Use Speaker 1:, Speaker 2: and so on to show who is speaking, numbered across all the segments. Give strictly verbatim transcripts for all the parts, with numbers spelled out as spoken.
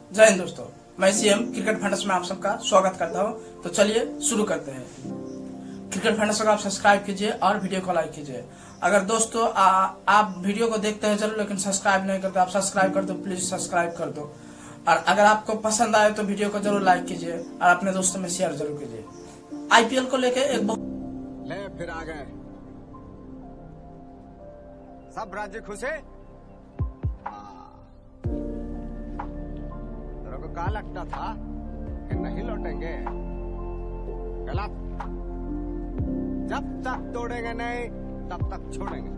Speaker 1: जय हिंद दोस्तों, मैं सीएम क्रिकेट फंड्स में आप सबका स्वागत करता हूं। तो चलिए शुरू करते हैं। क्रिकेट फंड्स को आप सब्सक्राइब कीजिए और वीडियो को लाइक कीजिए। अगर दोस्तों आ, आप वीडियो को देखते हैं जरूर, लेकिन सब्सक्राइब नहीं करते, आप सब्सक्राइब कर दो, प्लीज सब्सक्राइब कर दो। और अगर आपको पसंद आए तो वीडियो को जरूर लाइक कीजिए और अपने दोस्तों में शेयर जरूर कीजिए। आईपीएल को लेके एक बहुत
Speaker 2: ले फिर आ गए सब राज्य खुश है। तेरे को क्या लगता था कि नहीं लौटेंगे? गलत। जब तक तोड़ेंगे नहीं तब तक छोड़ेंगे।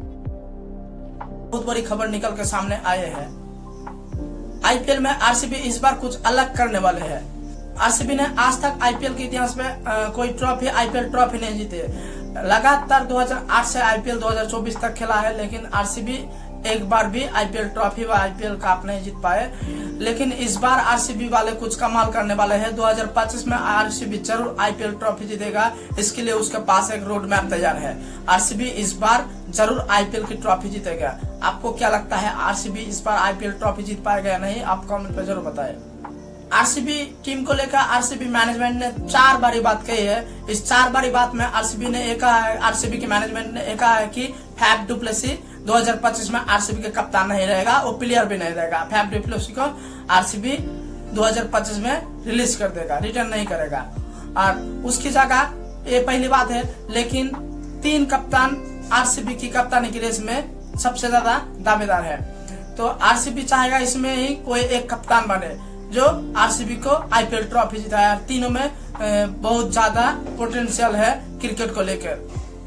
Speaker 1: बहुत बड़ी खबर निकल के सामने आए हैं। आईपीएल में आरसीबी इस बार कुछ अलग करने वाले हैं। आरसीबी ने आज तक आईपीएल के इतिहास में आ, कोई ट्रॉफी आईपीएल ट्रॉफी नहीं जीते। लगातार दो हज़ार आठ से आईपीएल दो हज़ार चौबीस तक खेला है, लेकिन आरसीबी एक बार भी आईपीएल ट्रॉफी व आईपीएल कप नहीं जीत पाए। लेकिन इस बार आरसीबी वाले कुछ कमाल करने वाले हैं। दो हज़ार पच्चीस में आरसीबी जरूर आईपीएल ट्रॉफी जीतेगा। इसके लिए उसके पास एक रोड मैप तैयार है। आरसीबी इस बार जरूर आईपीएल की ट्रॉफी जीतेगा। आपको क्या लगता है, आरसीबी इस बार आईपीएल ट्रॉफी जीत पाएगा या नहीं? आप कमेंट पे जरूर बताएं। आरसीबी टीम को लेकर आरसीबी मैनेजमेंट ने चार बारी बात कही है। इस चार बारी बात में आरसीबी ने एक कहा है, आरसीबी के मैनेजमेंट ने एक कहा है कि फैफ डु प्लेसी दो हज़ार पच्चीस में आरसीबी के कप्तान नहीं रहेगा, वो प्लेयर भी नहीं रहेगा। फैफ डु प्लेसी को आरसीबी दो हज़ार पच्चीस में रिलीज कर देगा, रिटर्न नहीं करेगा। और उसकी जगह ये पहली बात है, लेकिन तीन कप्तान आरसीबी की कप्तानी की रेस में सबसे ज्यादा दावेदार है। तो आरसीबी चाहेगा इसमें ही कोई एक कप्तान बने जो आरसीबी को आईपीएल ट्रॉफी जिताया। तीनों में बहुत ज्यादा पोटेंशियल है क्रिकेट को लेकर।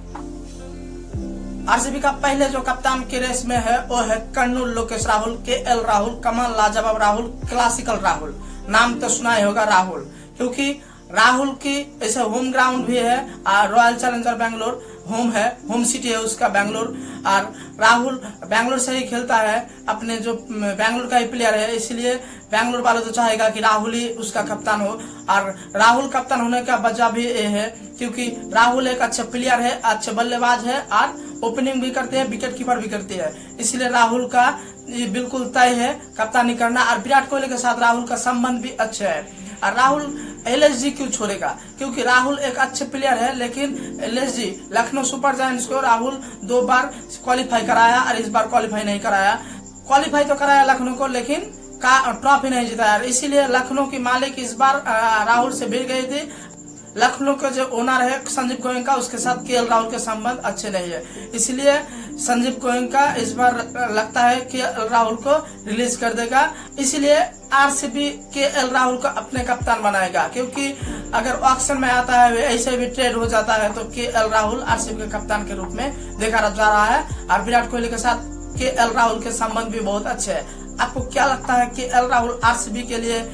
Speaker 1: आरसीबी का पहले जो कप्तान के रेस में है वो है कर्नूल लोकेश राहुल, के एल राहुल, कमाल लाजवाब राहुल, क्लासिकल राहुल। नाम तो सुना ही होगा राहुल, क्योंकि राहुल की ऐसे होम ग्राउंड भी है। रॉयल चैलेंजर बैंगलोर होम है, होम सिटी है उसका बैंगलोर। और राहुल बैंगलोर से ही खेलता है, अपने जो बैंगलोर का ही प्लेयर है, इसलिए बैंगलोर वाले तो चाहेगा कि राहुल ही उसका कप्तान हो। और राहुल कप्तान होने का वजह भी ये है क्योंकि राहुल एक अच्छे प्लेयर है, अच्छे बल्लेबाज है और ओपनिंग भी करते हैं, विकेट कीपर भी करते हैं। इसलिए राहुल का ये बिल्कुल तय है कप्तानी करना। और विराट कोहली के साथ राहुल का संबंध भी अच्छा है। और राहुल एलएसजी क्यों छोड़ेगा? क्योंकि राहुल एक अच्छे प्लेयर है, लेकिन एलएसजी लखनऊ सुपर जायंट्स को राहुल दो बार क्वालिफाई कराया और इस बार क्वालिफाई नहीं कराया। क्वालिफाई तो कराया लखनऊ को, लेकिन का ट्रॉफी नहीं जिताया। इसीलिए लखनऊ की मालिक इस बार राहुल से भिड़ गई थी। लखनऊ का जो ओनर है संजीव गोयनका, उसके साथ केएल राहुल के संबंध अच्छे नहीं है। इसलिए संजीव गोयनका इस बार लगता है कि राहुल को रिलीज कर देगा। इसलिए आरसीबी केएल राहुल को अपने कप्तान बनाएगा, क्योंकि अगर ऑक्शन में आता है ऐसे भी ट्रेड हो जाता है तो केएल राहुल आरसीबी के कप्तान के रूप में देखा जा रहा है। और विराट कोहली के साथ केएल राहुल के संबंध भी बहुत अच्छे है। आपको क्या लगता है कि केएल राहुल आरसीबी के लिए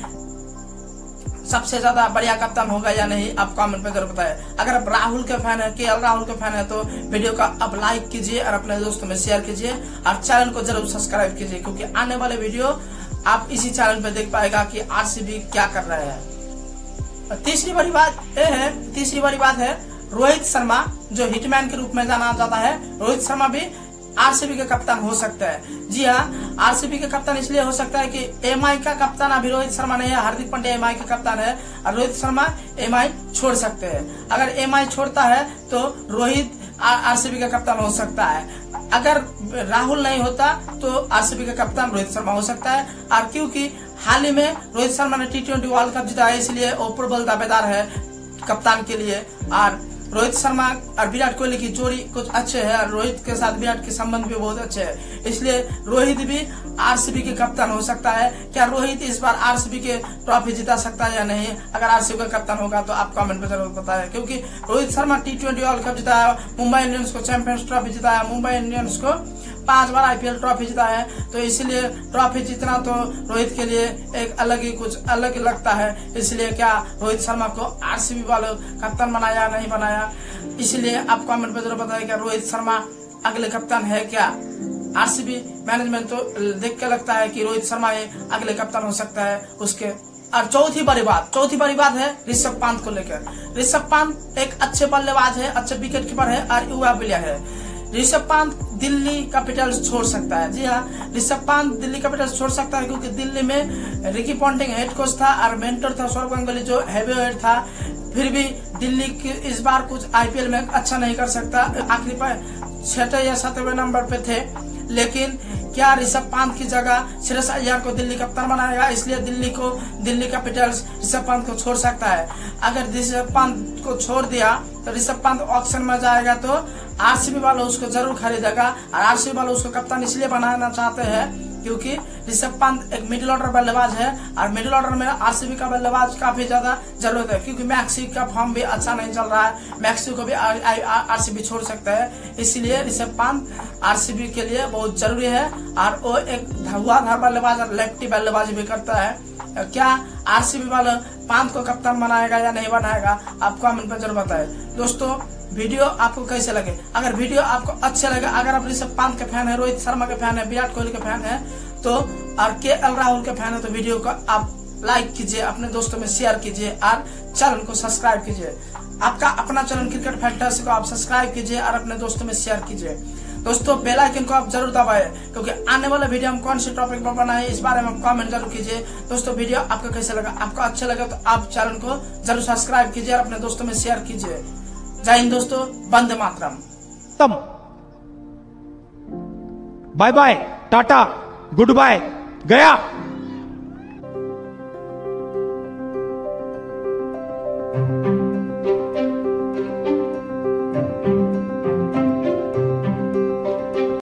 Speaker 1: सबसे ज्यादा बढ़िया कप्तान होगा या नहीं? आप कमेंट में जरूर बताएं। अगर आप राहुल के फैन है, केएल राहुल के फैन है, तो वीडियो का अब लाइक कीजिए और अपने दोस्तों में शेयर कीजिए और चैनल को जरूर सब्सक्राइब कीजिए, क्योंकि आने वाले वीडियो आप इसी चैनल पे देख पाएगा कि आरसीबी क्या कर रहे हैं। तीसरी बड़ी बात यह है तीसरी बड़ी बात है रोहित शर्मा, जो हिटमैन के रूप में जाना जाता है। रोहित शर्मा भी आरसीबी के कप्तान हो सकता है। जी हाँ, आरसीबी के कप्तान इसलिए हो सकता है कि एमआई का कप्तान अभी रोहित शर्मा नहीं है, हार्दिक पांड्या एमआई के कप्तान है और रोहित शर्मा एमआई छोड़ सकते हैं। अगर एमआई छोड़ता है तो रोहित आरसीबी का कप्तान हो सकता है। अगर राहुल नहीं होता तो आरसीबी का कप्तान रोहित शर्मा हो सकता है। और क्योंकि हाल ही में रोहित शर्मा ने टी ट्वेंटी वर्ल्ड कप जीता है, इसलिए वो प्रबल दावेदार है कप्तान के लिए। और रोहित शर्मा और विराट कोहली की जोड़ी कुछ अच्छे है और रोहित के साथ विराट के संबंध भी बहुत अच्छे है। इसलिए रोहित भी आरसीबी के कप्तान हो सकता है। क्या रोहित इस बार आरसीबी के ट्रॉफी जिता सकता है या नहीं? अगर आरसीबी का कप्तान होगा तो आप कमेंट में जरूर बताएं, क्योंकि Rohit Sharma T twenty World Cup जिताया, मुंबई इंडियंस को चैंपियंस ट्रॉफी जिताया, मुंबई इंडियंस को पांच बार आईपीएल ट्रॉफी जीता है। तो इसलिए ट्रॉफी जीतना तो रोहित के लिए एक अलग ही कुछ अलग ही लगता है। इसलिए क्या रोहित शर्मा को आरसीबी वालों कप्तान बनाया नहीं बनाया? इसलिए आप कमेंट में जरूर बताएं, क्या रोहित शर्मा अगले कप्तान है क्या? आरसीबी मैनेजमेंट तो देख के लगता है कि रोहित शर्मा ही अगले कप्तान हो सकता है उसके। और चौथी बड़ी बात चौथी बड़ी बात है ऋषभ पंत को लेकर। ऋषभ पंत एक अच्छे बल्लेबाज है, अच्छे विकेट कीपर है और युवा प्लेयर है। ऋषभ पंत दिल्ली कैपिटल्स छोड़ सकता है। जी हाँ, ऋषभ पंत दिल्ली कैपिटल्स छोड़ सकता है क्योंकि दिल्ली में रिकी पॉन्टिंग हेड कोच था और मेंटर था सौरव गांगुली जो हेवीवेट था। फिर भी दिल्ली की इस बार कुछ आईपीएल में अच्छा नहीं कर सकता, आखिरी पर छठे या सातवें नंबर पे थे। लेकिन क्या ऋषभ पंत की जगह श्रेयस अय्यर को दिल्ली कप्तान बनाएगा, इसलिए दिल्ली को दिल्ली कैपिटल्स ऋषभ पंत को छोड़ सकता है। अगर ऋषभ पंत को छोड़ दिया तो ऋषभ पंत ऑक्शन में जाएगा तो आरसीबी वालों उसको जरूर खरीदेगा, और आरसीबी वालों उसको कप्तान इसलिए बनाना चाहते हैं क्योंकि ऋषभ पंत एक मिडिल ऑर्डर बल्लेबाज है और मिडिल ऑर्डर में आरसीबी का बल्लेबाज काफी ज्यादा जरूरत है, क्योंकि मैक्सी का फॉर्म भी अच्छा नहीं चल रहा है। मैक्सी को भी आरसीबी छोड़ सकता है, इसीलिए ऋषभ पंत आरसीबी के लिए बहुत जरूरी है। और वो एक धुआंधार बल्लेबाज और लेफ्टी बल्लेबाजी भी करता है। क्या आरसीबी वाला पंत को कप्तान बनाएगा या नहीं बनाएगा, आप कमेंट में जरूर बताएं। दोस्तों, वीडियो आपको कैसे लगे? अगर वीडियो आपको अच्छे लगे, अगर आप ऋषभ पंत के फैन है, रोहित शर्मा के फैन है, विराट कोहली के फैन है तो और के एल राहुल के फैन है तो वीडियो को आप लाइक कीजिए, अपने दोस्तों में शेयर कीजिए और चैनल को सब्सक्राइब कीजिए। आपका अपना चैनल क्रिकेट फैंटेसी को आप सब्सक्राइब कीजिए और अपने दोस्तों में शेयर कीजिए। दोस्तों, बेल आइकन को आप जरूर दबाएं क्योंकि आने वाले वीडियो हम कौन से टॉपिक पर बनाए इस बारे में कमेंट जरूर कीजिए। दोस्तों, वीडियो आपको कैसे लगा? आपको अच्छा लगा तो आप चैनल को जरूर सब्सक्राइब कीजिए और अपने दोस्तों में शेयर कीजिए। जय हिंद दोस्तों, वंदे मातरम।
Speaker 3: तम बाय बाय, टाटा, गुड बाय, गया।